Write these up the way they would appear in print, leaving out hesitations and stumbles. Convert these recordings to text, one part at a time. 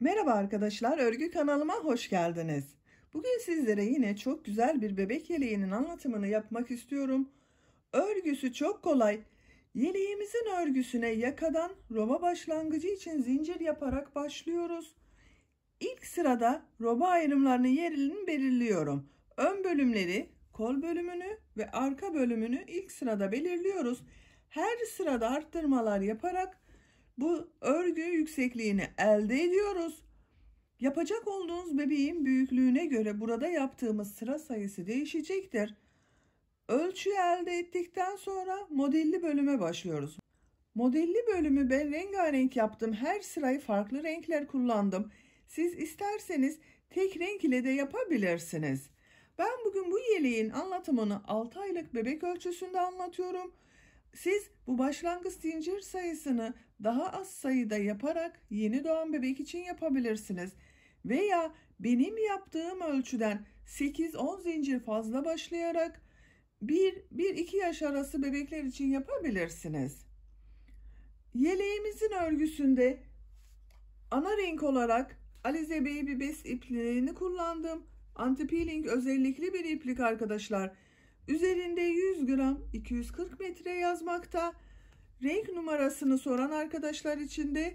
Merhaba arkadaşlar, örgü kanalıma hoş geldiniz. Bugün sizlere yine çok güzel bir bebek yeleğinin anlatımını yapmak istiyorum. Örgüsü çok kolay. Yeleğimizin örgüsüne yakadan roba başlangıcı için zincir yaparak başlıyoruz. İlk sırada roba ayrımlarının yerini belirliyorum. Ön bölümleri, kol bölümünü ve arka bölümünü ilk sırada belirliyoruz. Her sırada arttırmalar yaparak bu örgü yüksekliğini elde ediyoruz. Yapacak olduğunuz bebeğin büyüklüğüne göre burada yaptığımız sıra sayısı değişecektir. Ölçüyü elde ettikten sonra modelli bölüme başlıyoruz. Modelli bölümü ben rengarenk yaptım. Her sırayı farklı renkler kullandım. Siz isterseniz tek renk ile de yapabilirsiniz. Ben bugün bu yeleğin anlatımını 6 aylık bebek ölçüsünde anlatıyorum. Siz bu başlangıç zincir sayısını daha az sayıda yaparak yeni doğan bebek için yapabilirsiniz. Veya benim yaptığım ölçüden 8-10 zincir fazla başlayarak 1-2 yaş arası bebekler için yapabilirsiniz. Yeleğimizin örgüsünde ana renk olarak Alize Baby Best ipliğini kullandım. Anti-peeling özellikli bir iplik arkadaşlar. Üzerinde 100 gram 240 metre yazmakta. Renk numarasını soran arkadaşlar için de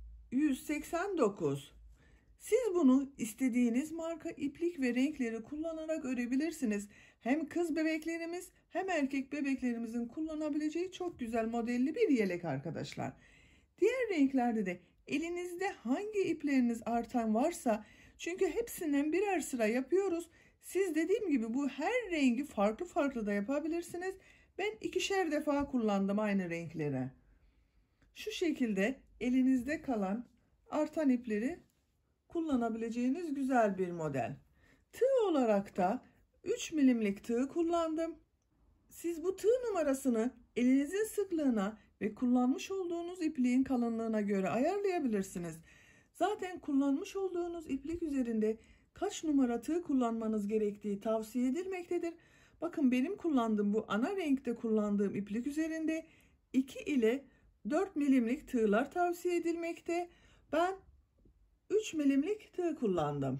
189. Siz bunu istediğiniz marka iplik ve renkleri kullanarak örebilirsiniz. Hem kız bebeklerimiz hem erkek bebeklerimizin kullanabileceği çok güzel modelli bir yelek arkadaşlar. Diğer renklerde de elinizde hangi ipleriniz artan varsa, çünkü hepsinden birer sıra yapıyoruz. Siz dediğim gibi bu her rengi farklı farklı da yapabilirsiniz. Ben ikişer defa kullandım aynı renkleri. Şu şekilde elinizde kalan artan ipleri kullanabileceğiniz güzel bir model. Tığ olarak da 3 milimlik tığ kullandım. Siz bu tığ numarasını elinizin sıklığına ve kullanmış olduğunuz ipliğin kalınlığına göre ayarlayabilirsiniz. Zaten kullanmış olduğunuz iplik üzerinde kaç numara tığ kullanmanız gerektiği tavsiye edilmektedir. Bakın benim kullandığım bu ana renkte kullandığım iplik üzerinde 2 ile 4 milimlik tığlar tavsiye edilmekte. Ben 3 milimlik tığ kullandım.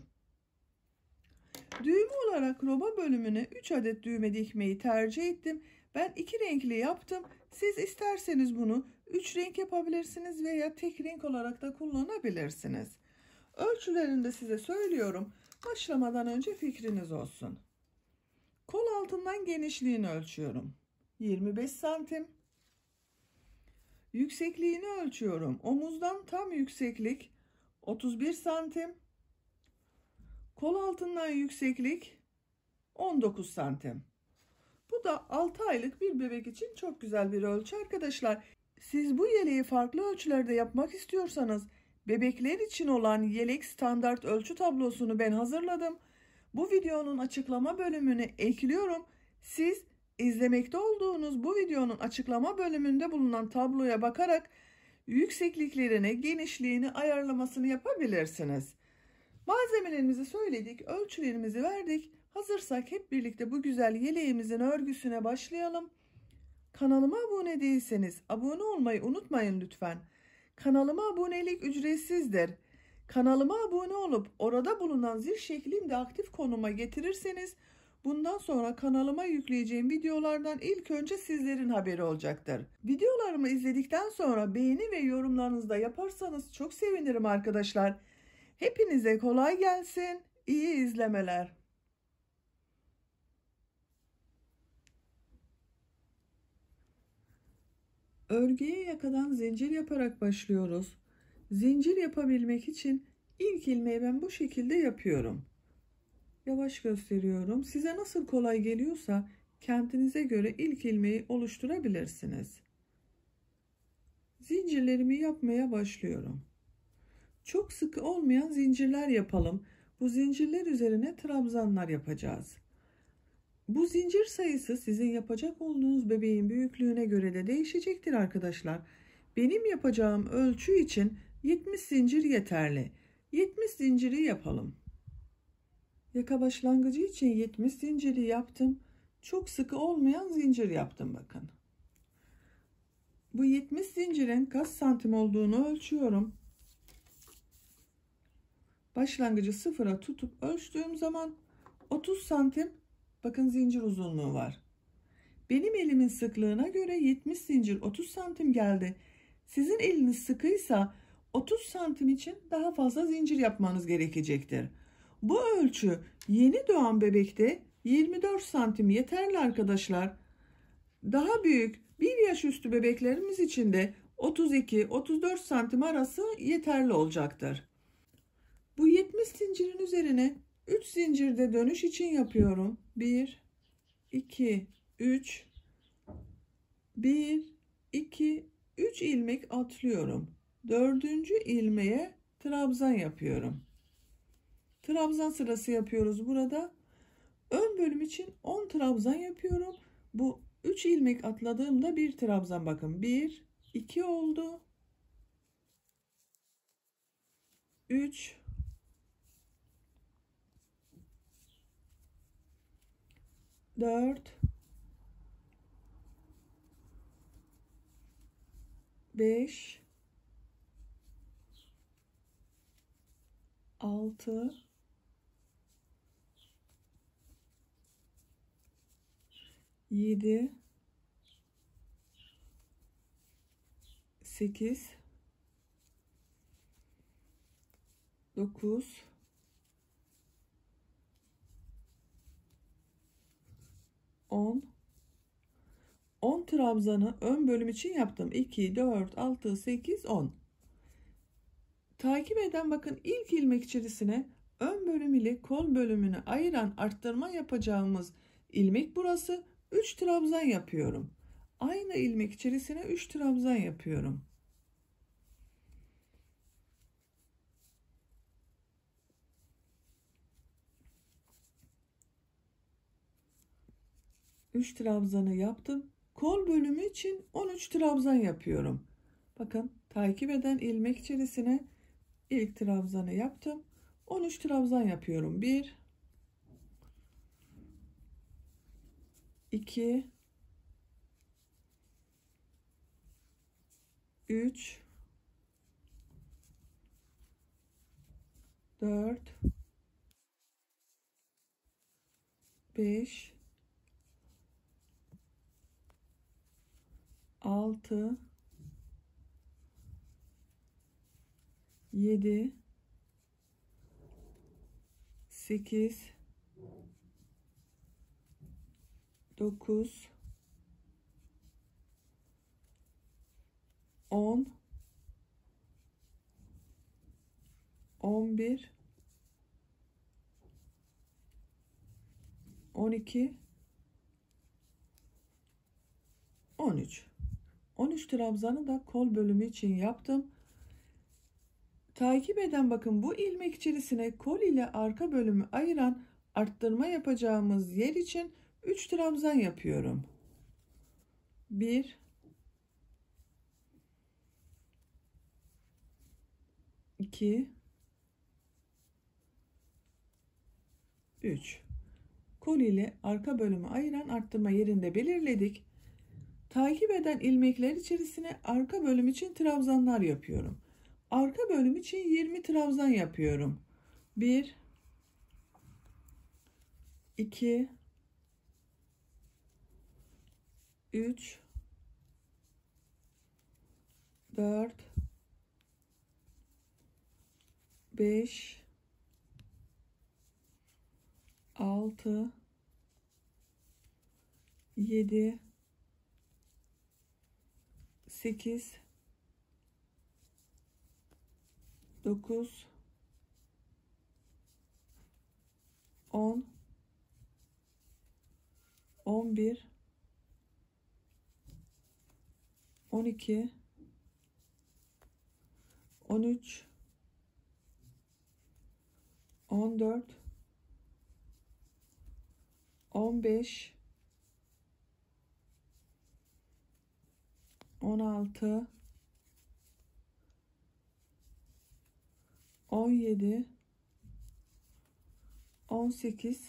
Düğme olarak roba bölümüne 3 adet düğme dikmeyi tercih ettim. Ben 2 renkli yaptım. Siz isterseniz bunu 3 renk yapabilirsiniz veya tek renk olarak da kullanabilirsiniz. Ölçülerini de size söylüyorum. Başlamadan önce fikriniz olsun. Kol altından genişliğini ölçüyorum. 25 santim. Yüksekliğini ölçüyorum. Omuzdan tam yükseklik 31 santim. Kol altından yükseklik 19 santim. Bu da 6 aylık bir bebek için çok güzel bir ölçü arkadaşlar. Siz bu yeleği farklı ölçülerde yapmak istiyorsanız bebekler için olan yelek standart ölçü tablosunu ben hazırladım. Bu videonun açıklama bölümüne ekliyorum. Siz izlemekte olduğunuz bu videonun açıklama bölümünde bulunan tabloya bakarak yüksekliklerini, genişliğini ayarlamasını yapabilirsiniz. Malzemelerimizi söyledik, ölçülerimizi verdik. Hazırsak hep birlikte bu güzel yeleğimizin örgüsüne başlayalım. Kanalıma abone değilseniz abone olmayı unutmayın lütfen. Kanalıma abonelik ücretsizdir. Kanalıma abone olup orada bulunan zil şeklini de aktif konuma getirirseniz bundan sonra kanalıma yükleyeceğim videolardan ilk önce sizlerin haberi olacaktır. Videolarımı izledikten sonra beğeni ve yorumlarınızı da yaparsanız çok sevinirim arkadaşlar. Hepinize kolay gelsin. İyi izlemeler. Örgüye yakadan zincir yaparak başlıyoruz. Zincir yapabilmek için ilk ilmeği ben bu şekilde yapıyorum. Yavaş gösteriyorum. Size nasıl kolay geliyorsa kendinize göre ilk ilmeği oluşturabilirsiniz. Zincirlerimi yapmaya başlıyorum. Çok sıkı olmayan zincirler yapalım. Bu zincirler üzerine trabzanlar yapacağız. Bu zincir sayısı sizin yapacak olduğunuz bebeğin büyüklüğüne göre de değişecektir arkadaşlar. Benim yapacağım ölçü için 70 zincir yeterli. 70 zinciri yapalım. Yaka başlangıcı için 70 zinciri yaptım. Çok sıkı olmayan zincir yaptım bakın. Bu 70 zincirin kaç santim olduğunu ölçüyorum. Başlangıcı sıfıra tutup ölçtüğüm zaman 30 santim bakın zincir uzunluğu var. Benim elimin sıklığına göre 70 zincir 30 santim geldi. Sizin eliniz sıkıysa 30 santim için daha fazla zincir yapmanız gerekecektir. Bu ölçü yeni doğan bebekte 24 santim yeterli arkadaşlar. Daha büyük 1 yaş üstü bebeklerimiz için de 32-34 santim arası yeterli olacaktır. Bu 70 zincirin üzerine 3 zincirde dönüş için yapıyorum. 1, 2, 3, 1, 2, 3 ilmek atlıyorum. 4. ilmeğe trabzan yapıyorum. Trabzan sırası yapıyoruz burada. Ön bölüm için 10 trabzan yapıyorum. Bu 3 ilmek atladığımda bir trabzan bakın. 1, 2 oldu. 3, 4, 5, 6, 7, 8, 9, 10. 10 trabzanı ön bölüm için yaptım. 2, 4, 6, 8, 10. Takip eden bakın ilk ilmek içerisine ön bölüm ile kol bölümünü ayıran arttırma yapacağımız ilmek burası. 3 trabzan yapıyorum. Aynı ilmek içerisine 3 trabzan yapıyorum. Üç trabzanı yaptım. Kol bölümü için 13 trabzan yapıyorum. Bakın takip eden ilmek içerisine ilk trabzanı yaptım. 13 trabzan yapıyorum. 1, 2, 3, 4, 5, 6, 7, 8, 9, 10, 11, 12, 13. 13 trabzanı da kol bölümü için yaptım. Takip eden bakın bu ilmek içerisine kol ile arka bölümü ayıran arttırma yapacağımız yer için 3 trabzan yapıyorum. 1, 2, 3. Kol ile arka bölümü ayıran arttırma yerinde belirledik. Takip eden ilmekler içerisine arka bölüm için trabzanlar yapıyorum. Arka bölüm için 20 trabzan yapıyorum. 1, 2, 3, 4, 5, 6, 7, 8, 9, 10, 11, 12, 13, 14, 15, 16, 17, 18,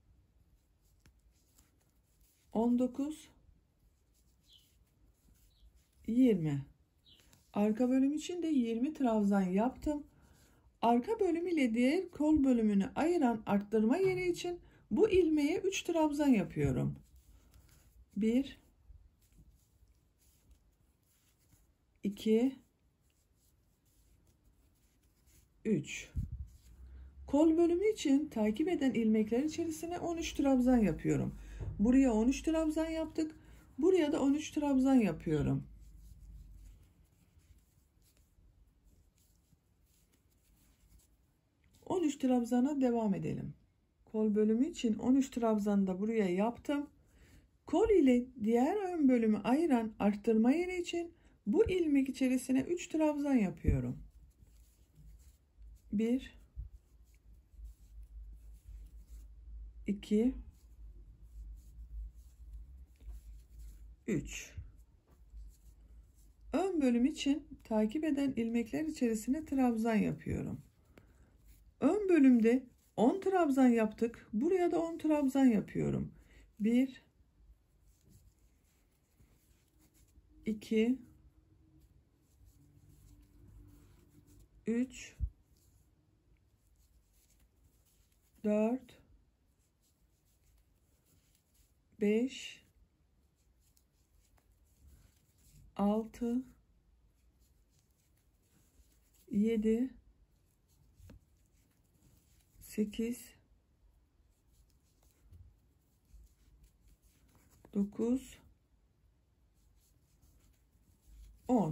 19, 20. Arka bölüm için de 20 trabzan yaptım. Arka bölüm ile diğer kol bölümünü ayıran arttırma yeri için bu ilmeğe 3 trabzan yapıyorum. 1 2 3. Kol bölümü için takip eden ilmekler içerisine 13 trabzan yapıyorum. Buraya 13 trabzan yaptık. Buraya da 13 trabzan yapıyorum. ...13 trabzana devam edelim. Kol bölümü için 13 trabzan da buraya yaptım. Kol ile diğer ön bölümü ayıran arttırma yeri için bu ilmek içerisine 3 trabzan yapıyorum. 1 2 3. Ön bölüm için takip eden ilmekler içerisine trabzan yapıyorum. Ön bölümde 10 trabzan yaptık. Buraya da 10 trabzan yapıyorum. 1 2 3 4 5 6 7 8 9 10.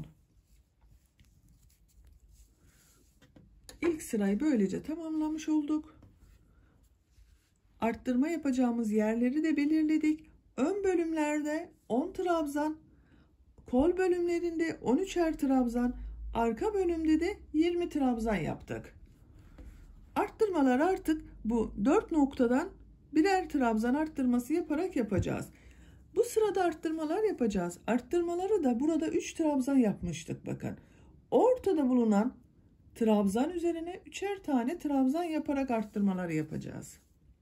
İlk sırayı böylece tamamlamış olduk. Arttırma yapacağımız yerleri de belirledik. Ön bölümlerde 10 trabzan, kol bölümlerinde 13'er trabzan, arka bölümde de 20 trabzan yaptık. Arttırmalar artık bu 4 noktadan birer trabzan arttırması yaparak yapacağız. Bu sırada arttırmalar yapacağız. Arttırmaları da burada 3 trabzan yapmıştık bakın. Ortada bulunan trabzan üzerine 3'er tane trabzan yaparak arttırmaları yapacağız.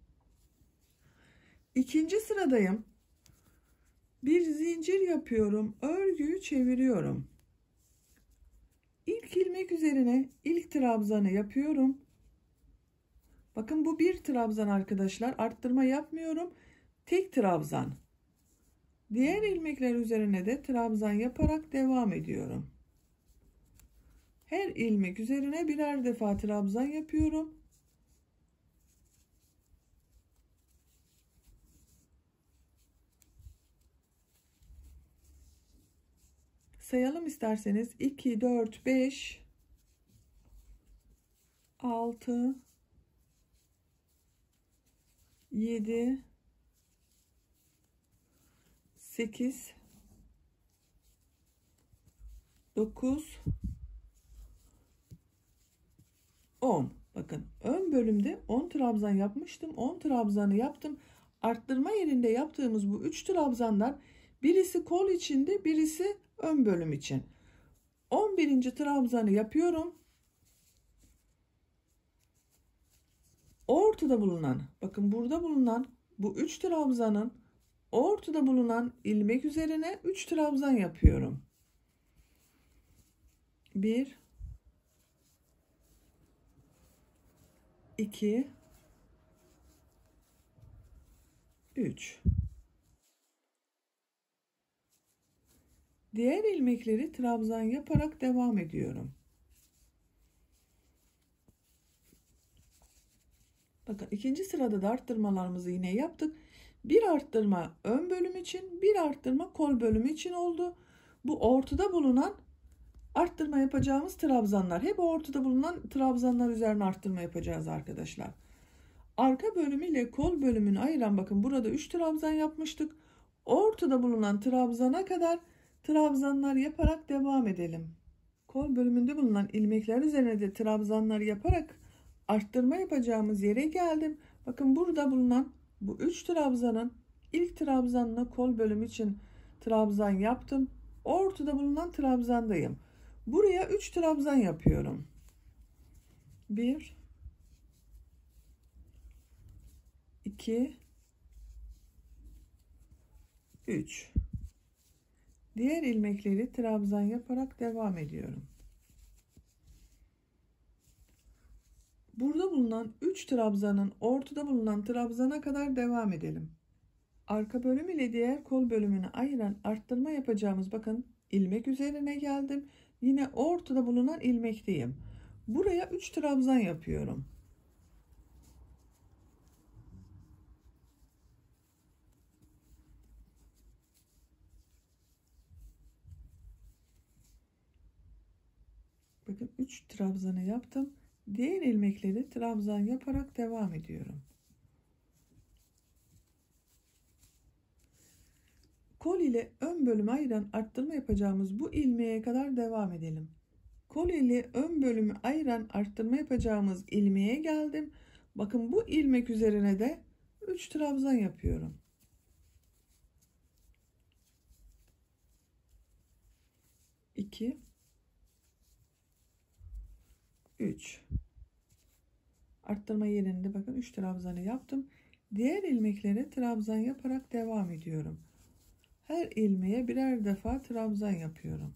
İkinci sıradayım. Bir zincir yapıyorum. Örgüyü çeviriyorum. İlk ilmek üzerine ilk trabzanı yapıyorum. Bakın bu bir trabzan arkadaşlar. Arttırma yapmıyorum. Tek trabzan. Diğer ilmekler üzerine de trabzan yaparak devam ediyorum. Her ilmek üzerine birer defa trabzan yapıyorum. Sayalım isterseniz. 2 4 5 6 7 8 9 10. Bakın ön bölümde 10 trabzan yapmıştım. 10 trabzanı yaptım. Arttırma yerinde yaptığımız bu 3 trabzandan birisi kol içinde, birisi ön bölüm için. 11. trabzanı yapıyorum. Ortada bulunan, bakın burada bulunan bu 3 trabzanın ortada bulunan ilmek üzerine 3 trabzan yapıyorum. 1 2 3. Diğer ilmekleri trabzan yaparak devam ediyorum. Bakın ikinci sırada da arttırmalarımızı yine yaptık. Bir arttırma ön bölüm için, bir arttırma kol bölümü için oldu. Bu ortada bulunan arttırma yapacağımız trabzanlar. Hep ortada bulunan trabzanlar üzerine arttırma yapacağız arkadaşlar. Arka bölümü ile kol bölümünü ayıran, bakın burada 3 trabzan yapmıştık. Ortada bulunan trabzana kadar trabzanlar yaparak devam edelim. Kol bölümünde bulunan ilmekler üzerine de trabzanlar yaparak arttırma yapacağımız yere geldim. Bakın burada bulunan bu 3 trabzanın ilk trabzanla kol bölümü için trabzan yaptım. Ortada bulunan trabzandayım. Buraya 3 trabzan yapıyorum. 1 2 3. Diğer ilmekleri trabzan yaparak devam ediyorum. Burada bulunan 3 trabzanın ortada bulunan trabzana kadar devam edelim. Arka bölüm ile diğer kol bölümünü ayıran arttırma yapacağımız, bakın, ilmek üzerine geldim. Yine ortada bulunan ilmekteyim. Buraya 3 trabzan yapıyorum. Bakın 3 trabzanı yaptım. Diğer ilmekleri trabzan yaparak devam ediyorum. Kol ile ön bölümü ayıran arttırma yapacağımız bu ilmeğe kadar devam edelim. Kol ile ön bölümü ayıran arttırma yapacağımız ilmeğe geldim. Bakın bu ilmek üzerine de 3 trabzan yapıyorum. 2 3 arttırma yerinde bakın 3 trabzanı yaptım. Diğer ilmeklere trabzan yaparak devam ediyorum. Her ilmeğe birer defa trabzan yapıyorum.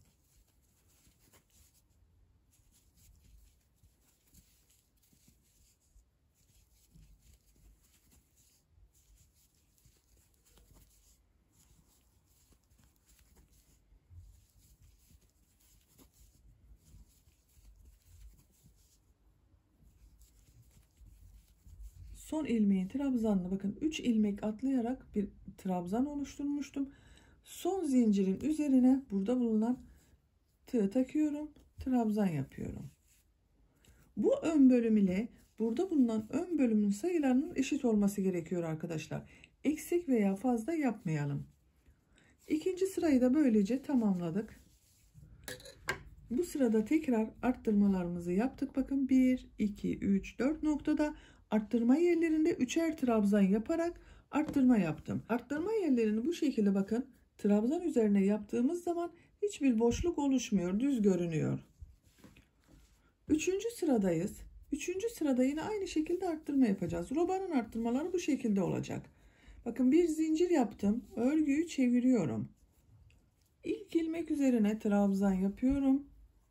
Son ilmeğin trabzanını bakın 3 ilmek atlayarak bir trabzan oluşturmuştum. Son zincirin üzerine burada bulunan tığı takıyorum, trabzan yapıyorum. Bu ön bölüm ile burada bulunan ön bölümün sayılarının eşit olması gerekiyor arkadaşlar. Eksik veya fazla yapmayalım. İkinci sırayı da böylece tamamladık. Bu sırada tekrar arttırmalarımızı yaptık. Bakın 1, 2, 3, 4 noktada arttırma yerlerinde 3'er trabzan yaparak arttırma yaptım. Arttırma yerlerini bu şekilde bakın trabzan üzerine yaptığımız zaman hiçbir boşluk oluşmuyor, düz görünüyor. Üçüncü sıradayız. Üçüncü sırada yine aynı şekilde arttırma yapacağız. Robanın arttırmaları bu şekilde olacak. Bakın bir zincir yaptım. Örgüyü çeviriyorum. İlk ilmek üzerine trabzan yapıyorum.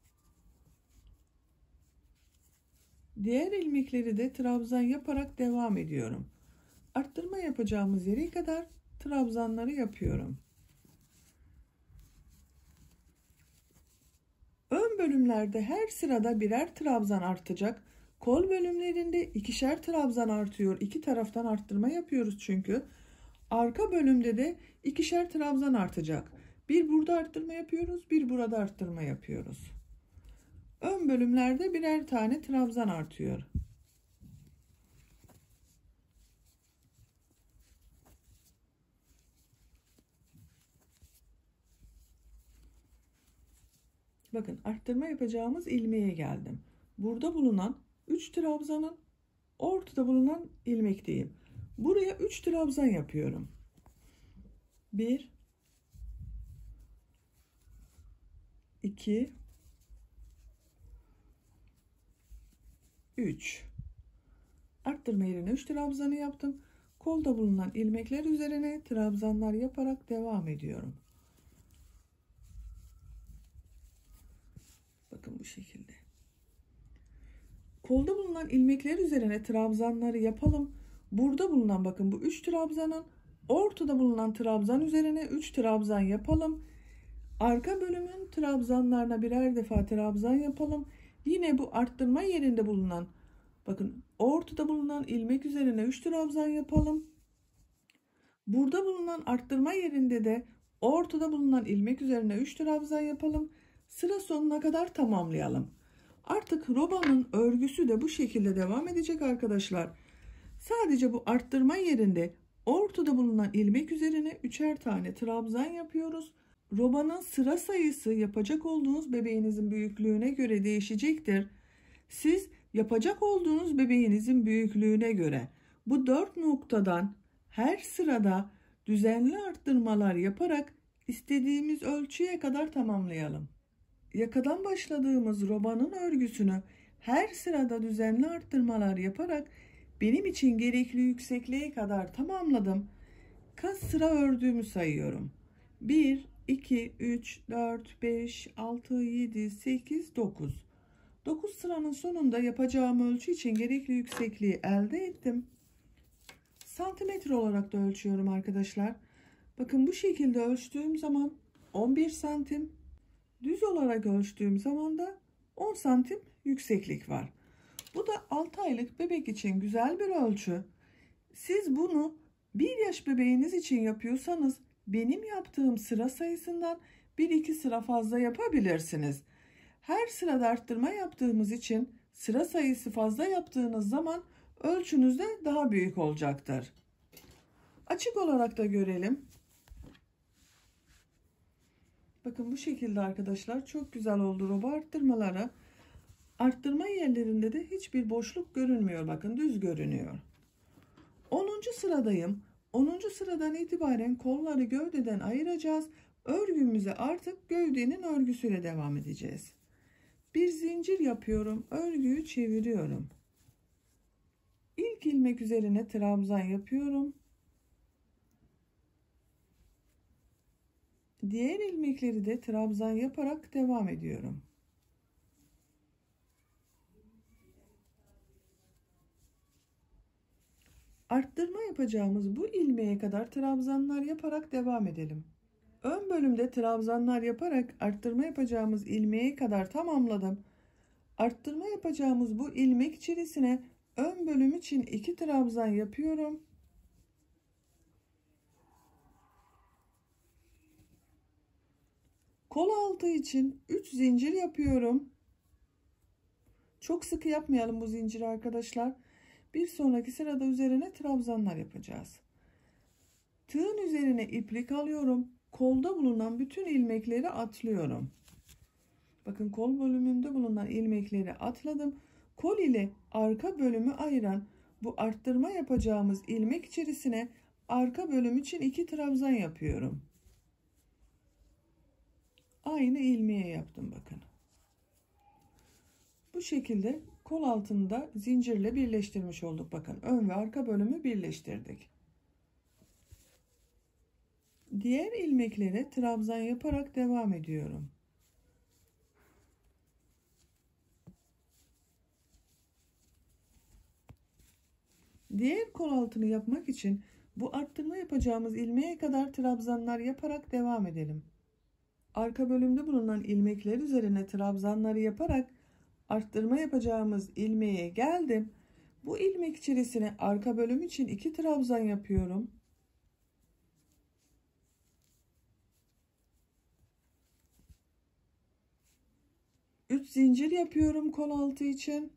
Diğer ilmekleri de trabzan yaparak devam ediyorum. Arttırma yapacağımız yere kadar trabzanları yapıyorum. Ön bölümlerde her sırada birer trabzan artacak. Kol bölümlerinde ikişer trabzan artıyor. İki taraftan arttırma yapıyoruz çünkü. Arka bölümde de ikişer trabzan artacak. Bir burada arttırma yapıyoruz, bir burada arttırma yapıyoruz. Ön bölümlerde birer tane trabzan artıyor. Bakın arttırma yapacağımız ilmeğe geldim. Burada bulunan 3 trabzanın ortada bulunan ilmekteyim. Buraya 3 trabzan yapıyorum. 1 2 3 arttırma yerine 3 trabzanı yaptım. Kolda bulunan ilmekler üzerine trabzanlar yaparak devam ediyorum. Bakın bu şekilde. Kolda bulunan ilmekler üzerine trabzanları yapalım. Burada bulunan bakın bu 3 trabzanın ortada bulunan trabzan üzerine 3 trabzan yapalım. Arka bölümün trabzanlarına birer defa trabzan yapalım. Yine bu arttırma yerinde bulunan bakın ortada bulunan ilmek üzerine 3 trabzan yapalım. Burada bulunan arttırma yerinde de ortada bulunan ilmek üzerine 3 trabzan yapalım. Sıra sonuna kadar tamamlayalım. Artık robanın örgüsü de bu şekilde devam edecek arkadaşlar. Sadece bu arttırma yerinde ortada bulunan ilmek üzerine 3'er tane trabzan yapıyoruz. Robanın sıra sayısı yapacak olduğunuz bebeğinizin büyüklüğüne göre değişecektir. Siz yapacak olduğunuz bebeğinizin büyüklüğüne göre bu 4 noktadan her sırada düzenli arttırmalar yaparak istediğimiz ölçüye kadar tamamlayalım. Yakadan başladığımız robanın örgüsünü her sırada düzenli arttırmalar yaparak benim için gerekli yüksekliğe kadar tamamladım. Kaç sıra ördüğümü sayıyorum. 1, 2, 3, 4, 5, 6, 7, 8, 9. 9 sıranın sonunda yapacağım ölçü için gerekli yüksekliği elde ettim. Santimetre olarak da ölçüyorum arkadaşlar. Bakın bu şekilde ölçtüğüm zaman 11 santim. Düz olarak ölçtüğüm zaman da 10 santim yükseklik var. Bu da 6 aylık bebek için güzel bir ölçü. Siz bunu 1 yaş bebeğiniz için yapıyorsanız benim yaptığım sıra sayısından 1-2 sıra fazla yapabilirsiniz. Her sırada arttırma yaptığımız için sıra sayısı fazla yaptığınız zaman ölçünüz de daha büyük olacaktır. Açık olarak da görelim. Bakın bu şekilde arkadaşlar çok güzel oldu robo arttırmaları. Arttırma yerlerinde de hiçbir boşluk görünmüyor. Bakın düz görünüyor. 10. sıradayım. 10. sıradan itibaren kolları gövdeden ayıracağız. Örgümüze artık gövdenin örgüsüyle devam edeceğiz. Bir zincir yapıyorum. Örgüyü çeviriyorum. İlk ilmek üzerine trabzan yapıyorum. Diğer ilmekleri de trabzan yaparak devam ediyorum. Arttırma yapacağımız bu ilmeğe kadar trabzanlar yaparak devam edelim. Ön bölümde trabzanlar yaparak arttırma yapacağımız ilmeğe kadar tamamladım. Arttırma yapacağımız bu ilmek içerisine ön bölüm için 2 trabzan yapıyorum. Kol altı için 3 zincir yapıyorum. Çok sıkı yapmayalım bu zinciri arkadaşlar. Bir sonraki sırada üzerine trabzanlar yapacağız. Tığın üzerine iplik alıyorum. Kolda bulunan bütün ilmekleri atlıyorum. Bakın kol bölümünde bulunan ilmekleri atladım. Kol ile arka bölümü ayıran bu arttırma yapacağımız ilmek içerisine arka bölüm için 2 trabzan yapıyorum. Aynı ilmeğe yaptım bakın. Bu şekilde kol altında zincirle birleştirmiş olduk. Bakın ön ve arka bölümü birleştirdik. Diğer ilmeklere trabzan yaparak devam ediyorum. Diğer kol altını yapmak için bu arttırma yapacağımız ilmeğe kadar trabzanlar yaparak devam edelim. Arka bölümde bulunan ilmekler üzerine trabzanları yaparak arttırma yapacağımız ilmeğe geldim. Bu ilmek içerisine arka bölüm için 2 trabzan yapıyorum. Üç zincir yapıyorum kol altı için.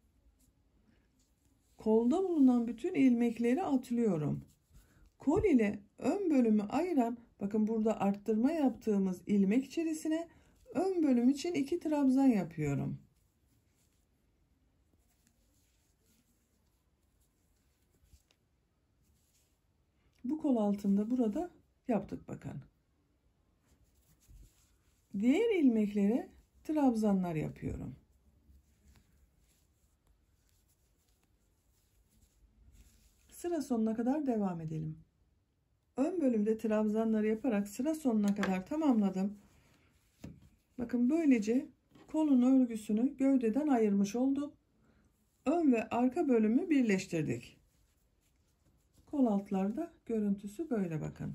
Kolda bulunan bütün ilmekleri atlıyorum. Kol ile ön bölümü ayıran, bakın burada arttırma yaptığımız ilmek içerisine ön bölüm için 2 trabzan yapıyorum. Bu kol altında burada yaptık bakın. Diğer ilmeklere trabzanlar yapıyorum. Sıra sonuna kadar devam edelim. Ön bölümde trabzanları yaparak sıra sonuna kadar tamamladım. Bakın böylece kolun örgüsünü gövdeden ayırmış olduk. Ön ve arka bölümü birleştirdik. Kol altlarda görüntüsü böyle bakın.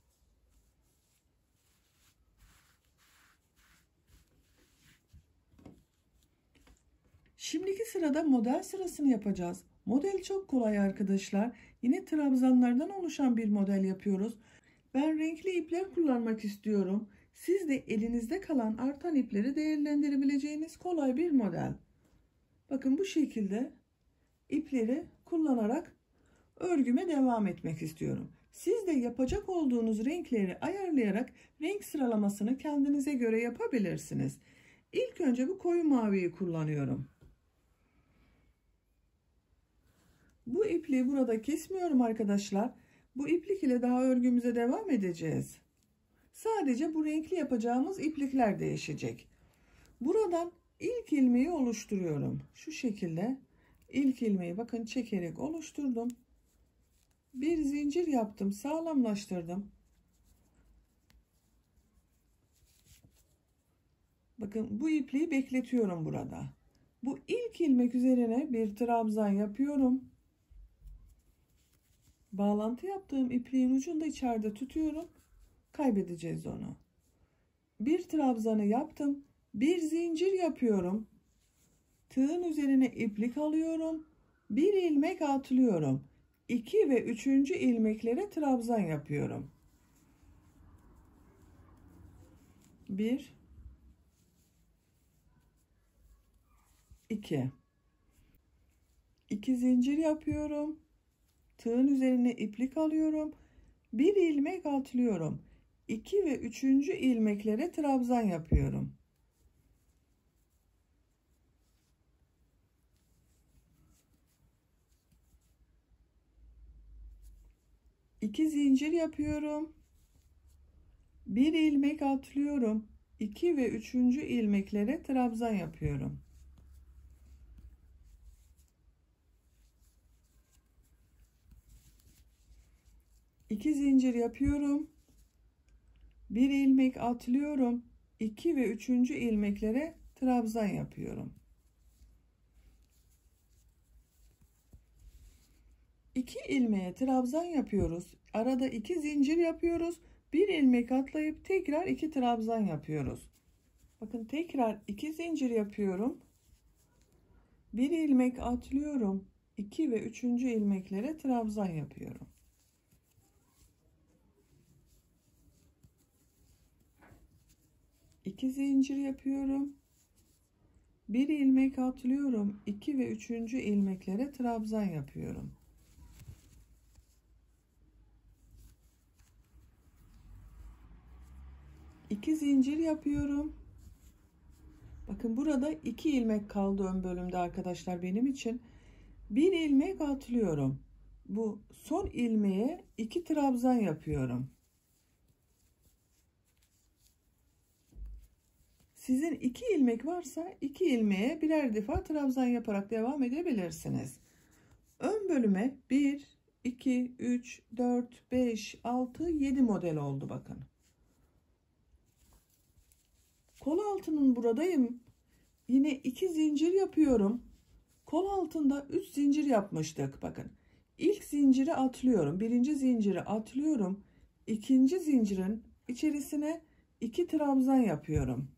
Şimdiki sırada model sırasını yapacağız. Model çok kolay arkadaşlar. Yine trabzanlardan oluşan bir model yapıyoruz. Ben renkli ipler kullanmak istiyorum. Siz de elinizde kalan artan ipleri değerlendirebileceğiniz kolay bir model. Bakın bu şekilde ipleri kullanarak örgüme devam etmek istiyorum. Siz de yapacak olduğunuz renkleri ayarlayarak renk sıralamasını kendinize göre yapabilirsiniz. İlk önce bu koyu maviyi kullanıyorum. Bu ipliği burada kesmiyorum arkadaşlar. Bu iplik ile daha örgümüze devam edeceğiz. Sadece bu renkli yapacağımız iplikler değişecek. Buradan ilk ilmeği oluşturuyorum. Şu şekilde ilk ilmeği bakın çekerek oluşturdum. Bir zincir yaptım, sağlamlaştırdım. Bakın bu ipliği bekletiyorum burada. Bu ilk ilmek üzerine bir trabzan yapıyorum. Bağlantı yaptığım ipliğin ucunu da içeride tutuyorum. Kaybedeceğiz onu. Bir trabzanı yaptım. Bir zincir yapıyorum. Tığın üzerine iplik alıyorum. Bir ilmek atlıyorum. 2 ve 3. ilmeklere trabzan yapıyorum. 1 2 2 zincir yapıyorum. Tığın üzerine iplik alıyorum. Bir ilmek atlıyorum. 2 ve 3. ilmeklere trabzan yapıyorum. 2 zincir yapıyorum. Bir ilmek atlıyorum. 2 ve 3. ilmeklere trabzan yapıyorum. İki zincir yapıyorum. Bir ilmek atlıyorum. 2 ve 3. ilmeklere trabzan yapıyorum. 2 ilmeğe trabzan yapıyoruz. Arada 2 zincir yapıyoruz. Bir ilmek atlayıp tekrar 2 trabzan yapıyoruz. Bakın tekrar 2 zincir yapıyorum. Bir ilmek atlıyorum. 2 ve 3. ilmeklere trabzan yapıyorum. İki zincir yapıyorum. Bir ilmek atlıyorum. 2 ve 3. ilmeklere trabzan yapıyorum. İki zincir yapıyorum. Bakın burada 2 ilmek kaldı ön bölümde arkadaşlar benim için. Bir ilmek atlıyorum. Bu son ilmeğe 2 trabzan yapıyorum. Sizin 2 ilmek varsa 2 ilmeğe birer defa trabzan yaparak devam edebilirsiniz. Ön bölüme 1, 2, 3, 4, 5, 6, 7 model oldu bakın. Kol altının buradayım. Yine 2 zincir yapıyorum. Kol altında 3 zincir yapmıştık bakın. İlk zinciri atlıyorum. Birinci zinciri atlıyorum. İkinci zincirin içerisine 2 trabzan yapıyorum.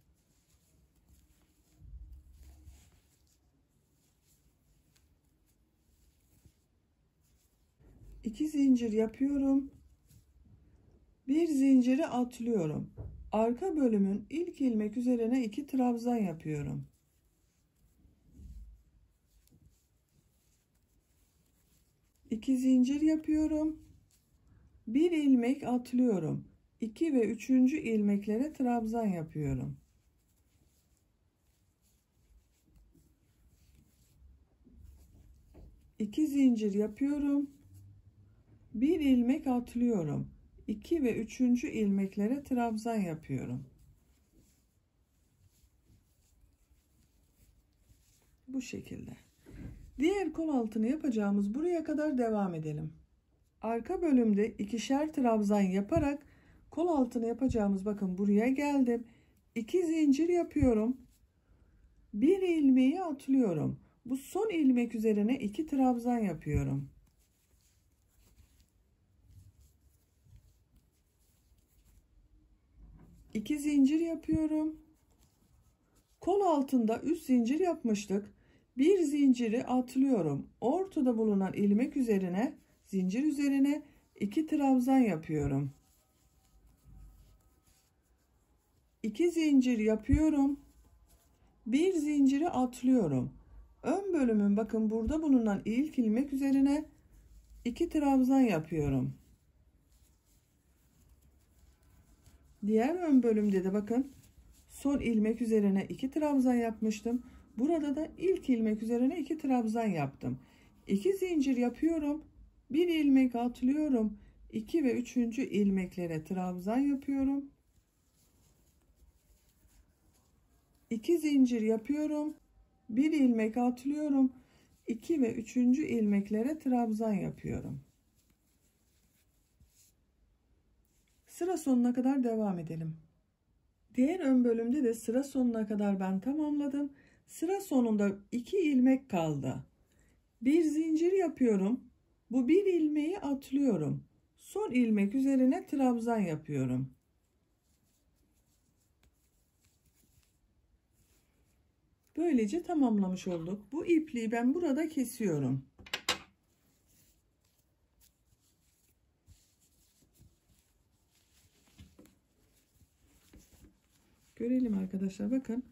İki zincir yapıyorum. Bir zinciri atlıyorum. Arka bölümün ilk ilmek üzerine 2 trabzan yapıyorum. İki zincir yapıyorum. Bir ilmek atlıyorum. 2 ve 3. ilmeklere trabzan yapıyorum. İki zincir yapıyorum. Bir ilmek atlıyorum. 2 ve 3. ilmeklere trabzan yapıyorum. Bu şekilde. Diğer kol altını yapacağımız buraya kadar devam edelim. Arka bölümde ikişer trabzan yaparak kol altını yapacağımız bakın buraya geldim. 2 zincir yapıyorum. Bir ilmeği atlıyorum. Bu son ilmek üzerine 2 trabzan yapıyorum. İki zincir yapıyorum. Kol altında 3 zincir yapmıştık. Bir zinciri atlıyorum. Ortada bulunan ilmek üzerine, zincir üzerine 2 trabzan yapıyorum. 2 zincir yapıyorum. Bir zinciri atlıyorum. Ön bölümün bakın burada bulunan ilk ilmek üzerine 2 trabzan yapıyorum. Diğer ön bölümde de bakın son ilmek üzerine 2 trabzan yapmıştım. Burada da ilk ilmek üzerine 2 trabzan yaptım. 2 zincir yapıyorum. Bir ilmek atlıyorum. 2 ve 3. ilmeklere trabzan yapıyorum. 2 zincir yapıyorum. Bir ilmek atlıyorum. 2 ve 3. ilmeklere trabzan yapıyorum. Sıra sonuna kadar devam edelim. Diğer ön bölümde de sıra sonuna kadar ben tamamladım. Sıra sonunda 2 ilmek kaldı. Bir zincir yapıyorum. Bu bir ilmeği atlıyorum. Son ilmek üzerine trabzan yapıyorum. Böylece tamamlamış olduk. Bu ipliği ben burada kesiyorum. Görelim arkadaşlar, bakın.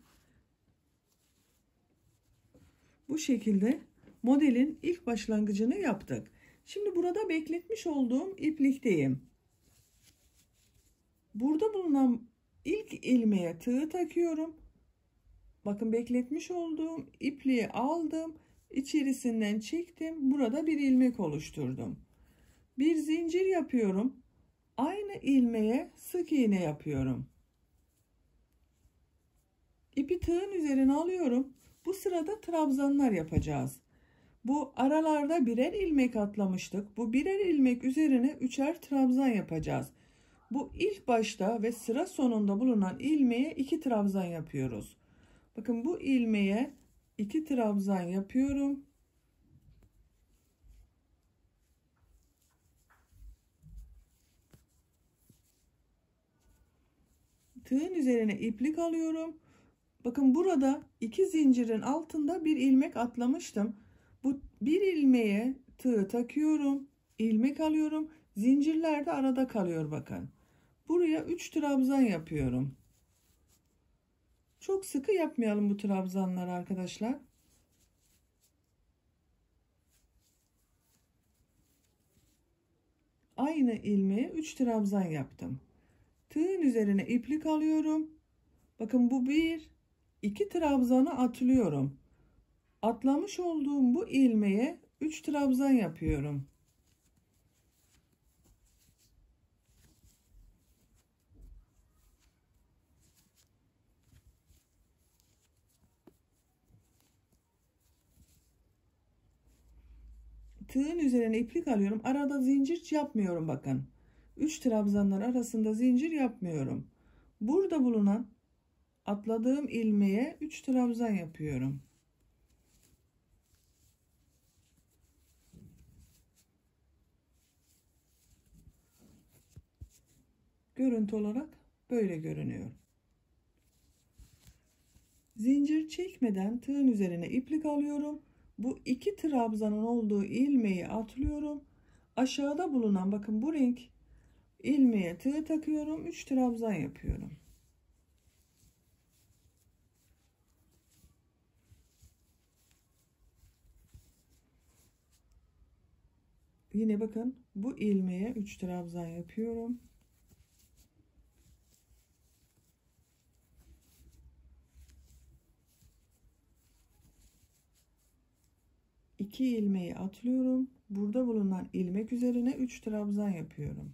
Bu şekilde modelin ilk başlangıcını yaptık. Şimdi burada bekletmiş olduğum iplikteyim. Burada bulunan ilk ilmeğe tığ takıyorum. Bakın, bekletmiş olduğum ipliği aldım. İçerisinden çektim. Burada bir ilmek oluşturdum. Bir zincir yapıyorum. Aynı ilmeğe sık iğne yapıyorum. İpi tığın üzerine alıyorum. Bu sırada trabzanlar yapacağız. Bu aralarda birer ilmek atlamıştık. Bu birer ilmek üzerine üçer trabzan yapacağız. Bu ilk başta ve sıra sonunda bulunan ilmeğe 2 trabzan yapıyoruz. Bakın, bu ilmeğe 2 trabzan yapıyorum. Tığın üzerine iplik alıyorum. Bakın, burada 2 zincirin altında bir ilmek atlamıştım. Bu bir ilmeğe tığ takıyorum. İlmek alıyorum. Zincirler de arada kalıyor bakın. Buraya 3 trabzan yapıyorum. Çok sıkı yapmayalım bu trabzanları arkadaşlar. Aynı ilmeğe 3 trabzan yaptım. Tığın üzerine iplik alıyorum. Bakın, bu 2 trabzanı atlıyorum. Atlamış olduğum bu ilmeğe 3 trabzan yapıyorum. Tığın üzerine iplik alıyorum. Arada zincir yapmıyorum bakın. 3 trabzanlar arasında zincir yapmıyorum. Burada bulunan atladığım ilmeğe 3 trabzan yapıyorum. Görüntü olarak böyle görünüyor. Zincir çekmeden tığın üzerine iplik alıyorum. Bu 2 trabzanın olduğu ilmeği atlıyorum. Aşağıda bulunan, bakın, bu renk ilmeğe tığ takıyorum. 3 trabzan yapıyorum. Yine bakın, bu ilmeğe 3 trabzan yapıyorum. İki ilmeği atlıyorum. Burada bulunan ilmek üzerine 3 trabzan yapıyorum.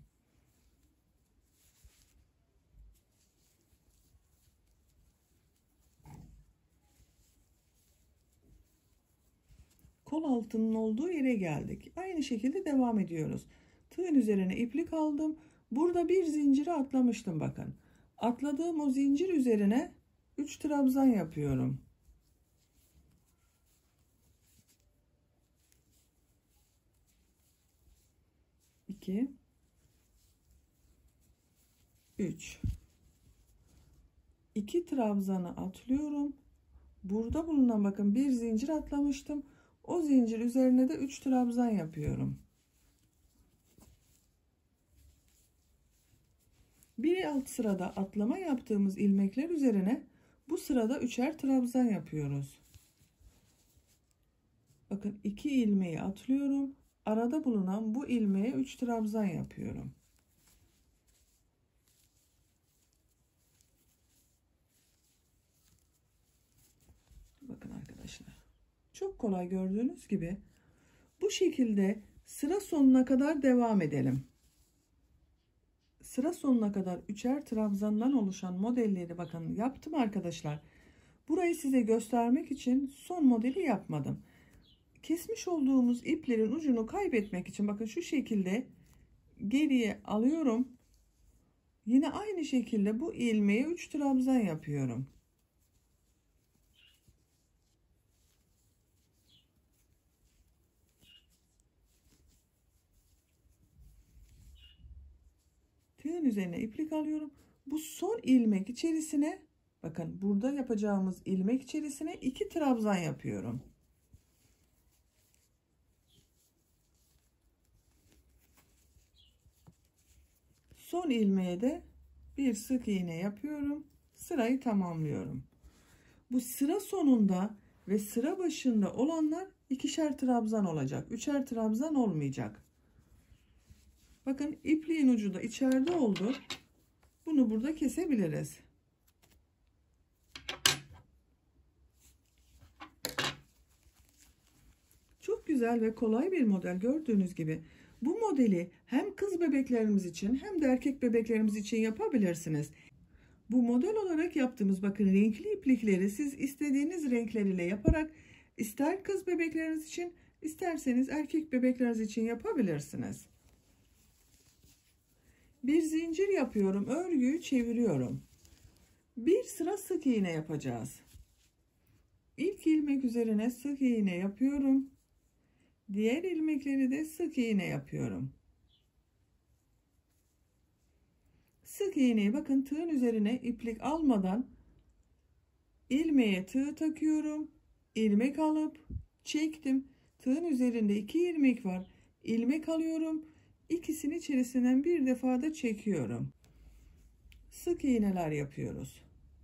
Kol altının olduğu yere geldik. Aynı şekilde devam ediyoruz. Tığın üzerine iplik aldım. Burada bir zinciri atlamıştım bakın. Atladığım o zincir üzerine 3 trabzan yapıyorum. 2 3 2 trabzanı atlıyorum. Burada bulunan, bakın, bir zincir atlamıştım. O zincir üzerine de 3 trabzan yapıyorum. Bir alt sırada atlama yaptığımız ilmekler üzerine bu sırada üçer trabzan yapıyoruz. Bakın, 2 ilmeği atlıyorum. Arada bulunan bu ilmeğe 3 trabzan yapıyorum. Bakın arkadaşlar, çok kolay, gördüğünüz gibi. Bu şekilde sıra sonuna kadar devam edelim. Sıra sonuna kadar üçer trabzandan oluşan modelleri bakın yaptım arkadaşlar. Burayı size göstermek için son modeli yapmadım. Kesmiş olduğumuz iplerin ucunu kaybetmek için bakın şu şekilde geriye alıyorum. Yine aynı şekilde bu ilmeğe 3 trabzan yapıyorum. Tığın üzerine iplik alıyorum. Bu son ilmek içerisine, bakın burada yapacağımız ilmek içerisine 2 trabzan yapıyorum. Son ilmeğe de bir sık iğne yapıyorum. Sırayı tamamlıyorum. Bu sıra sonunda ve sıra başında olanlar ikişer trabzan olacak. Üçer trabzan olmayacak. Bakın ipliğin ucu da içeride oldu. Bunu burada kesebiliriz. Çok güzel ve kolay bir model gördüğünüz gibi. Bu modeli hem kız bebeklerimiz için hem de erkek bebeklerimiz için yapabilirsiniz. Bu model olarak yaptığımız bakın renkli iplikleri siz istediğiniz renkler ile yaparak ister kız bebekleriniz için isterseniz erkek bebekleriniz için yapabilirsiniz. Bir zincir yapıyorum, örgüyü çeviriyorum. Bir sıra sık iğne yapacağız. İlk ilmek üzerine sık iğne yapıyorum. Diğer ilmekleri de sık iğne yapıyorum. Sık iğneyi bakın tığın üzerine iplik almadan ilmeğe tığ takıyorum. İlmek alıp çektim. Tığın üzerinde 2 ilmek var. İlmek alıyorum. İkisini içerisinden bir defa da çekiyorum. Sık iğneler yapıyoruz.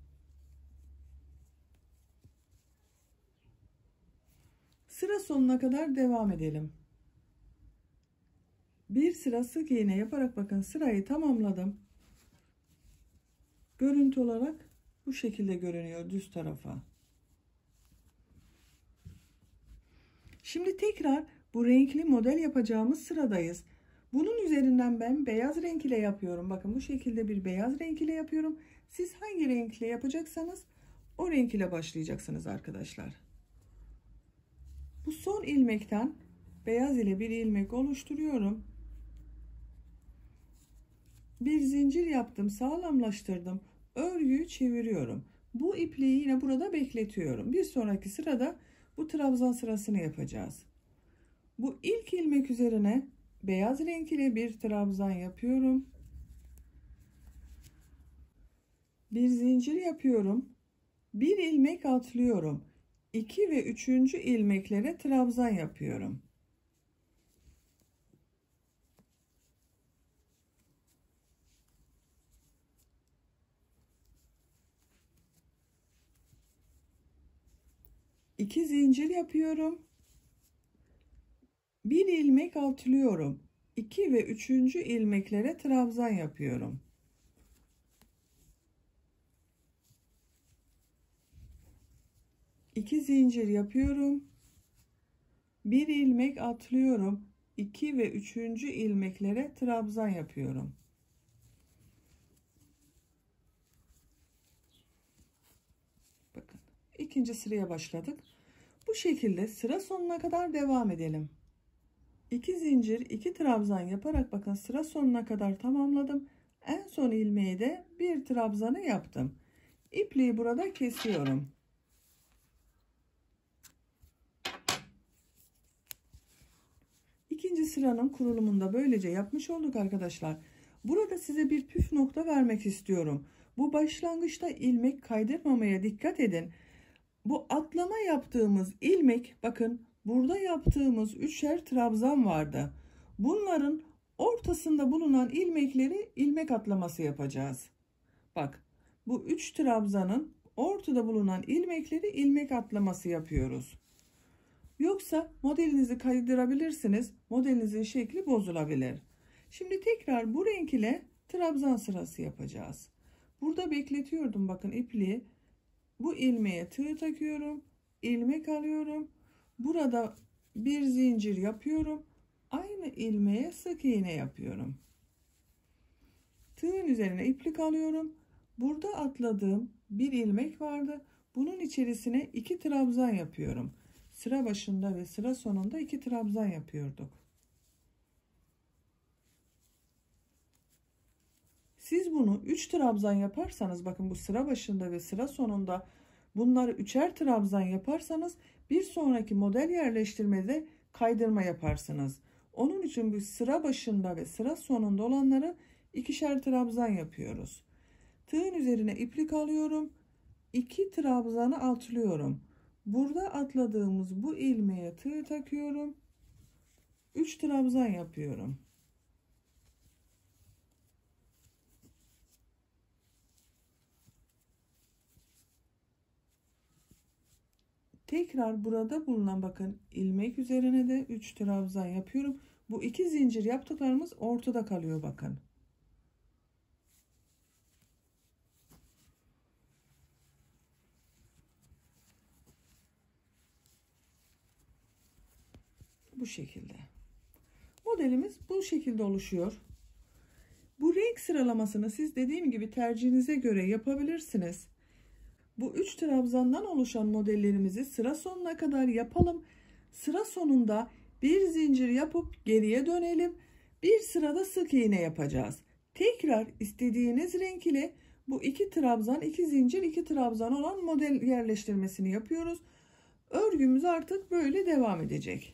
Sıra sonuna kadar devam edelim. Bir sıra sık iğne yaparak bakın sırayı tamamladım. Görüntü olarak bu şekilde görünüyor düz tarafa. Şimdi tekrar bu renkli model yapacağımız sıradayız. Bunun üzerinden ben beyaz renk ile yapıyorum. Bakın bu şekilde bir beyaz renk ile yapıyorum. Siz hangi renkle yapacaksanız o renk ile başlayacaksınız arkadaşlar. Bu son ilmekten beyaz ile bir ilmek oluşturuyorum. Bir zincir yaptım, sağlamlaştırdım. Örgüyü çeviriyorum. Bu ipliği yine burada bekletiyorum. Bir sonraki sırada bu trabzan sırasını yapacağız. Bu ilk ilmek üzerine beyaz renk ile bir trabzan yapıyorum. Bir zincir yapıyorum. Bir ilmek atlıyorum. 2 ve 3. ilmeklere trabzan yapıyorum. İki zincir yapıyorum. Bir ilmek atlıyorum. 2 ve 3. ilmeklere trabzan yapıyorum. İki zincir yapıyorum. Bir ilmek atlıyorum. 2 ve 3. ilmeklere trabzan yapıyorum. Bakın ikinci sıraya başladık. Bu şekilde sıra sonuna kadar devam edelim. 2 zincir 2 trabzan yaparak bakın sıra sonuna kadar tamamladım. En son ilmeği de bir trabzanı yaptım. İpliği burada kesiyorum. İkinci sıranın kurulumunda böylece yapmış olduk arkadaşlar. Burada size bir püf nokta vermek istiyorum. Bu başlangıçta ilmek kaydırmamaya dikkat edin. Bu atlama yaptığımız ilmek bakın burada yaptığımız 3'er trabzan vardı. Bunların ortasında bulunan ilmekleri ilmek atlaması yapacağız. Bak bu 3 trabzanın ortada bulunan ilmekleri ilmek atlaması yapıyoruz. Yoksa modelinizi kaydırabilirsiniz. Modelinizin şekli bozulabilir. Şimdi tekrar bu renk ile trabzan sırası yapacağız. Burada bekletiyordum bakın ipliği. Bu ilmeğe tığ takıyorum. İlmek alıyorum. Burada bir zincir yapıyorum. Aynı ilmeğe sık iğne yapıyorum. Tığın üzerine iplik alıyorum. Burada atladığım bir ilmek vardı. Bunun içerisine 2 trabzan yapıyorum. Sıra başında ve sıra sonunda 2 trabzan yapıyorduk. Siz bunu 3 trabzan yaparsanız bakın bu sıra başında ve sıra sonunda bunları 3'er trabzan yaparsanız bir sonraki model yerleştirmede kaydırma yaparsınız. Onun için bu sıra başında ve sıra sonunda olanları ikişer trabzan yapıyoruz. Tığın üzerine iplik alıyorum. 2 trabzanı atlıyorum. Burada atladığımız bu ilmeğe tığ takıyorum. 3 trabzan yapıyorum. Tekrar burada bulunan bakın ilmek üzerine de 3 trabzan yapıyorum. Bu 2 zincir yaptıklarımız ortada kalıyor bakın. Bu şekilde. Modelimiz bu şekilde oluşuyor. Bu renk sıralamasını siz dediğim gibi tercihinize göre yapabilirsiniz. Bu 3 trabzandan oluşan modellerimizi sıra sonuna kadar yapalım. Sıra sonunda bir zincir yapıp geriye dönelim. Bir sırada sık iğne yapacağız. Tekrar istediğiniz renk ile bu 2 trabzan, 2 zincir, 2 trabzan olan model yerleştirmesini yapıyoruz. Örgümüz artık böyle devam edecek.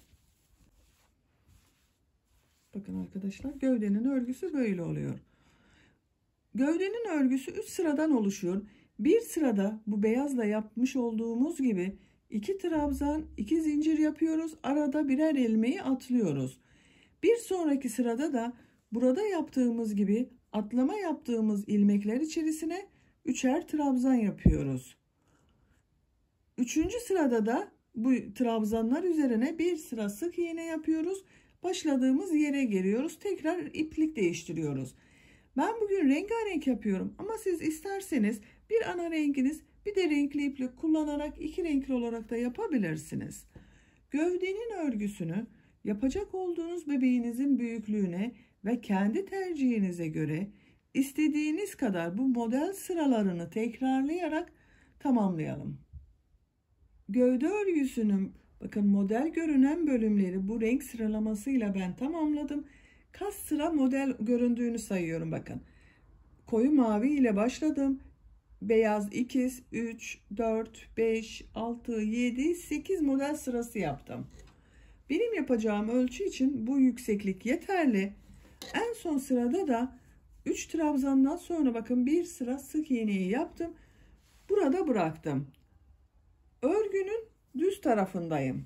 Bakın arkadaşlar, gövdenin örgüsü böyle oluyor. Gövdenin örgüsü 3 sıradan oluşuyor. Bir sırada bu beyazla yapmış olduğumuz gibi 2 trabzan, 2 zincir yapıyoruz. Arada birer ilmeği atlıyoruz. Bir sonraki sırada da burada yaptığımız gibi atlama yaptığımız ilmekler içerisine 3'er trabzan yapıyoruz. Üçüncü sırada da bu trabzanlar üzerine bir sıra sık iğne yapıyoruz. Başladığımız yere geliyoruz. Tekrar iplik değiştiriyoruz. Ben bugün rengarenk yapıyorum ama siz isterseniz bir ana renginiz bir de renkli iplik kullanarak 2 renkli olarak da yapabilirsiniz. Gövdenin örgüsünü yapacak olduğunuz bebeğinizin büyüklüğüne ve kendi tercihinize göre istediğiniz kadar bu model sıralarını tekrarlayarak tamamlayalım. Gövde örgüsünün bakın model görünen bölümleri bu renk sıralamasıyla ben tamamladım. Kaç sıra model göründüğünü sayıyorum bakın. Koyu mavi ile başladım. Beyaz ikiz 3, 4, 5, 6, 7, 8 model sırası yaptım. Benim yapacağım ölçü için bu yükseklik yeterli. En son sırada da 3 trabzandan sonra bakın bir sıra sık iğneyi yaptım. Burada bıraktım. Örgünün düz tarafındayım.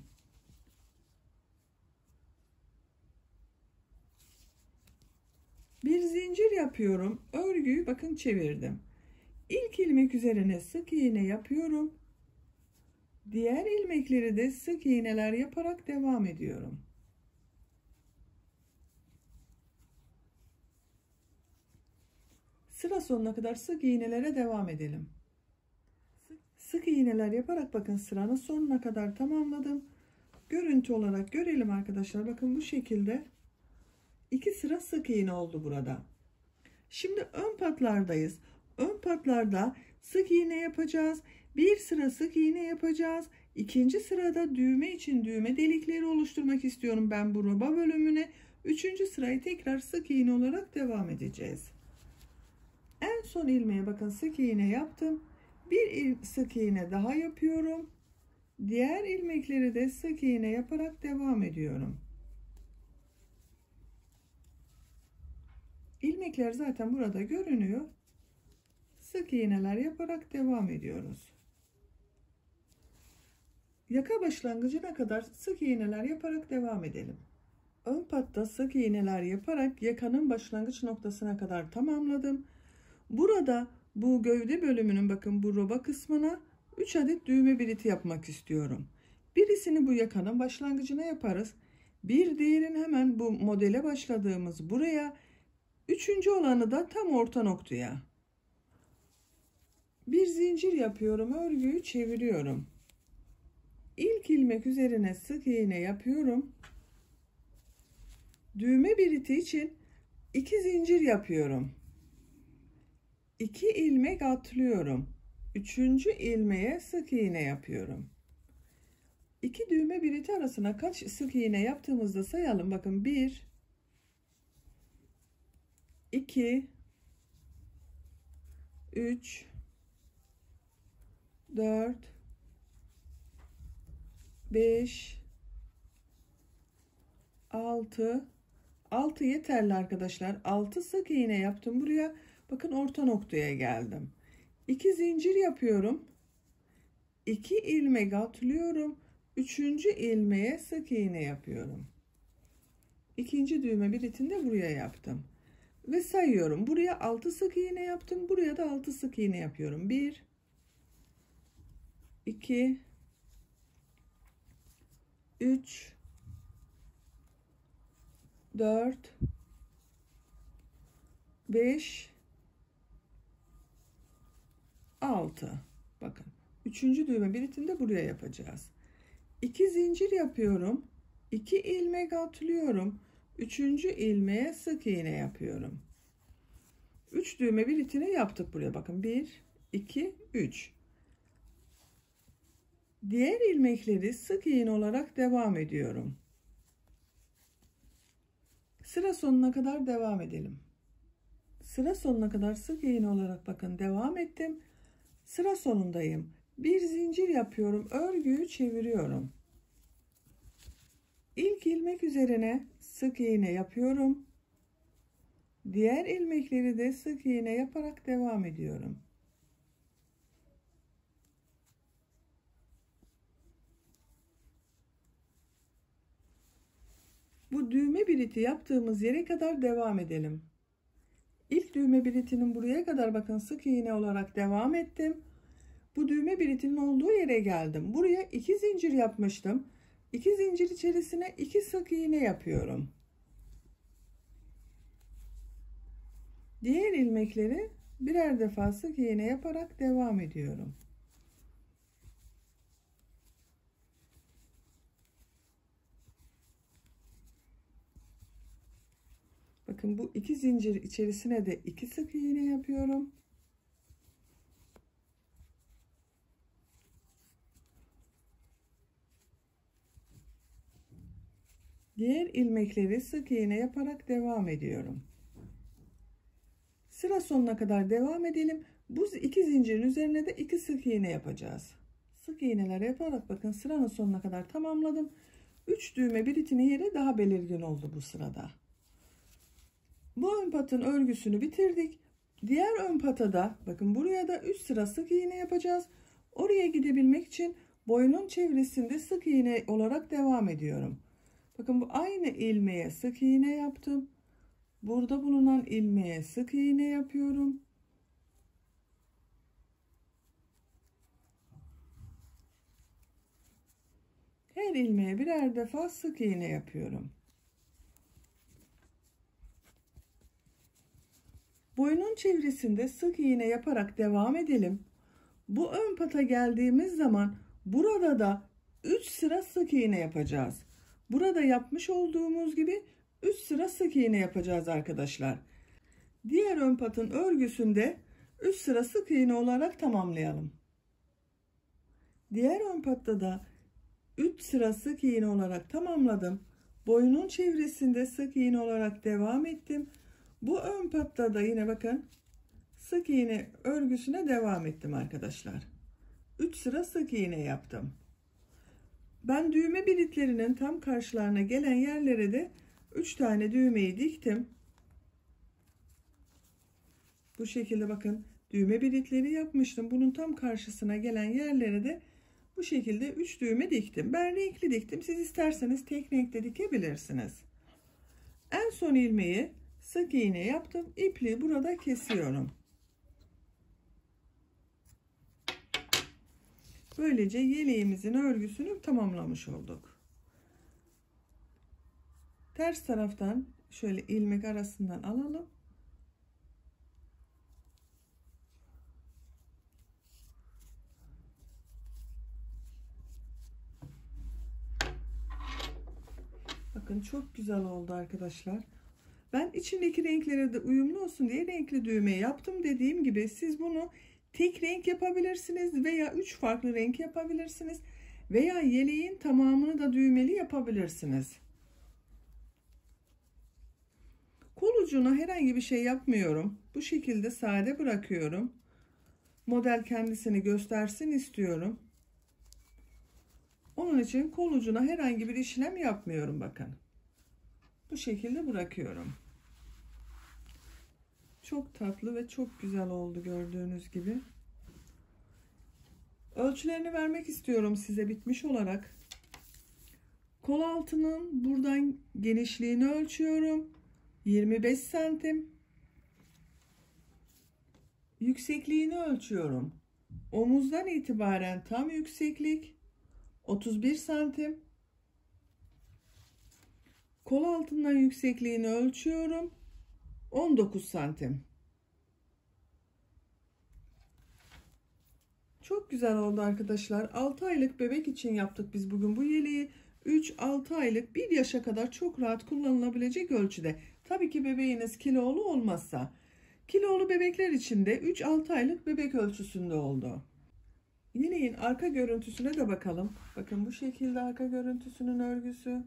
Bir zincir yapıyorum. Örgüyü bakın çevirdim. İlk ilmek üzerine sık iğne yapıyorum. Diğer ilmekleri de sık iğneler yaparak devam ediyorum. Sıra sonuna kadar sık iğnelere devam edelim. Sık iğneler yaparak bakın sıranın sonuna kadar tamamladım. Görüntü olarak görelim arkadaşlar. Bakın bu şekilde 2 sıra sık iğne oldu burada. Şimdi ön patlardayız. Ön patlarda sık iğne yapacağız. Bir sıra sık iğne yapacağız. İkinci sırada düğme için düğme delikleri oluşturmak istiyorum ben bu roba bölümüne. Üçüncü sırayı tekrar sık iğne olarak devam edeceğiz. En son ilmeğe bakın sık iğne yaptım. Bir sık iğne daha yapıyorum. Diğer ilmekleri de sık iğne yaparak devam ediyorum. İlmekler zaten burada görünüyor. Sık iğneler yaparak devam ediyoruz. Yaka başlangıcına kadar sık iğneler yaparak devam edelim. Ön patta sık iğneler yaparak yakanın başlangıç noktasına kadar tamamladım. Burada bu gövde bölümünün bakın bu roba kısmına 3 adet düğme biliti yapmak istiyorum. Birisini bu yakanın başlangıcına yaparız. Bir diğerini hemen bu modele başladığımız buraya. Üçüncü olanı da tam orta noktaya. Bir zincir yapıyorum. Örgüyü çeviriyorum. İlk ilmek üzerine sık iğne yapıyorum. Düğme biliti için 2 zincir yapıyorum. 2 ilmek atlıyorum. Üçüncü ilmeğe sık iğne yapıyorum. 2 düğme biliti arasına kaç sık iğne yaptığımızda sayalım. Bakın 1, 2, 3, 4, 5, 6, 6 yeterli arkadaşlar. 6 sık iğne yaptım buraya. Bakın orta noktaya geldim. 2 zincir yapıyorum. 2 ilmek atlıyorum. 3. ilmeğe sık iğne yapıyorum. İkinci düğme biritini de buraya yaptım. Ve sayıyorum. Buraya 6 sık iğne yaptım. Buraya da 6 sık iğne yapıyorum. 1 2 3 4 5 6. Bakın. Üçüncü düğme biritini de buraya yapacağız. 2 zincir yapıyorum. 2 ilmek atlıyorum. 3. ilmeğe sık iğne yapıyorum. 3 düğme biritini yaptık buraya. Bakın 1 2 3. Diğer ilmekleri sık iğne olarak devam ediyorum. Sıra sonuna kadar devam edelim. Sıra sonuna kadar sık iğne olarak bakın devam ettim. Sıra sonundayım. Bir zincir yapıyorum. Örgüyü çeviriyorum. İlk ilmek üzerine sık iğne yapıyorum. Diğer ilmekleri de sık iğne yaparak devam ediyorum. Bu düğme biriti yaptığımız yere kadar devam edelim. İlk düğme biritinin buraya kadar bakın sık iğne olarak devam ettim. Bu düğme biritinin olduğu yere geldim. Buraya 2 zincir yapmıştım. 2 zincir içerisine 2 sık iğne yapıyorum. Diğer ilmekleri birer defa sık iğne yaparak devam ediyorum. Bakın bu 2 zincir içerisine de 2 sık iğne yapıyorum. Diğer ilmekleri sık iğne yaparak devam ediyorum. Sıra sonuna kadar devam edelim. Bu 2 zincirin üzerine de 2 sık iğne yapacağız. Sık iğneler yaparak bakın sıranın sonuna kadar tamamladım. 3 düğme biritinin yeri daha belirgin oldu bu sırada. Bu ön patın örgüsünü bitirdik. Diğer ön patada bakın buraya da 3 sıra sık iğne yapacağız. Oraya gidebilmek için boynun çevresinde sık iğne olarak devam ediyorum. Bakın bu aynı ilmeğe sık iğne yaptım. Burada bulunan ilmeğe sık iğne yapıyorum. Her ilmeğe birer defa sık iğne yapıyorum. Boynun çevresinde sık iğne yaparak devam edelim. Bu ön pata geldiğimiz zaman burada da 3 sıra sık iğne yapacağız. Burada yapmış olduğumuz gibi 3 sıra sık iğne yapacağız arkadaşlar. Diğer ön patın örgüsünde 3 sıra sık iğne olarak tamamlayalım. Diğer ön patta da 3 sıra sık iğne olarak tamamladım. Boynun çevresinde sık iğne olarak devam ettim. Bu ön patta da yine bakın sık iğne örgüsüne devam ettim arkadaşlar. 3 sıra sık iğne yaptım. Ben düğme biritlerinin tam karşılarına gelen yerlere de 3 tane düğmeyi diktim. Bu şekilde bakın düğme biritleri yapmıştım. Bunun tam karşısına gelen yerlere de bu şekilde 3 düğme diktim. Ben renkli diktim. Siz isterseniz tek renkte dikebilirsiniz. En son ilmeği sık iğne yaptım. İpliği burada kesiyorum. Böylece yeleğimizin örgüsünü tamamlamış olduk. Ters taraftan şöyle ilmek arasından alalım. Bakın çok güzel oldu arkadaşlar. Ben içindeki renklere de uyumlu olsun diye renkli düğme yaptım. Dediğim gibi siz bunu tek renk yapabilirsiniz veya 3 farklı renk yapabilirsiniz. Veya yeleğin tamamını da düğmeli yapabilirsiniz. Kol ucuna herhangi bir şey yapmıyorum. Bu şekilde sade bırakıyorum. Model kendisini göstersin istiyorum. Onun için kol ucuna herhangi bir işlem yapmıyorum bakın. Bu şekilde bırakıyorum. Çok tatlı ve çok güzel oldu gördüğünüz gibi. Ölçülerini vermek istiyorum size bitmiş olarak. Kol altının buradan genişliğini ölçüyorum. 25 santim. Yüksekliğini ölçüyorum. Omuzdan itibaren tam yükseklik 31 santim. Kol altından yüksekliğini ölçüyorum. 19 santim. Çok güzel oldu arkadaşlar. 6 aylık bebek için yaptık biz bugün bu yeleği. 3-6 aylık 1 yaşa kadar çok rahat kullanılabilecek ölçüde. Tabii ki bebeğiniz kilolu olmazsa. Kilolu bebekler için de 3-6 aylık bebek ölçüsünde oldu. Yeleğin arka görüntüsüne de bakalım. Bakın bu şekilde arka görüntüsünün örgüsü.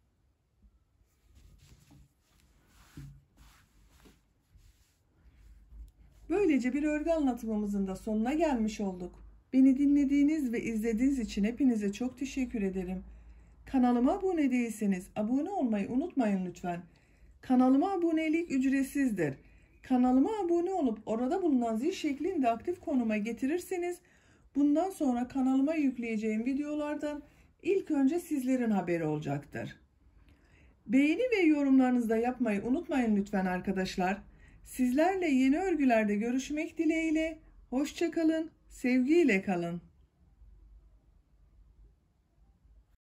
Böylece bir örgü anlatımımızın da sonuna gelmiş olduk. Beni dinlediğiniz ve izlediğiniz için hepinize çok teşekkür ederim. Kanalıma abone değilseniz abone olmayı unutmayın lütfen. Kanalıma abonelik ücretsizdir. Kanalıma abone olup orada bulunan zil şeklinde aktif konuma getirirseniz bundan sonra kanalıma yükleyeceğim videolardan ilk önce sizlerin haberi olacaktır. Beğeni ve yorumlarınızı da yapmayı unutmayın lütfen arkadaşlar. Sizlerle yeni örgülerde görüşmek dileğiyle. Hoşça kalın, sevgiyle kalın.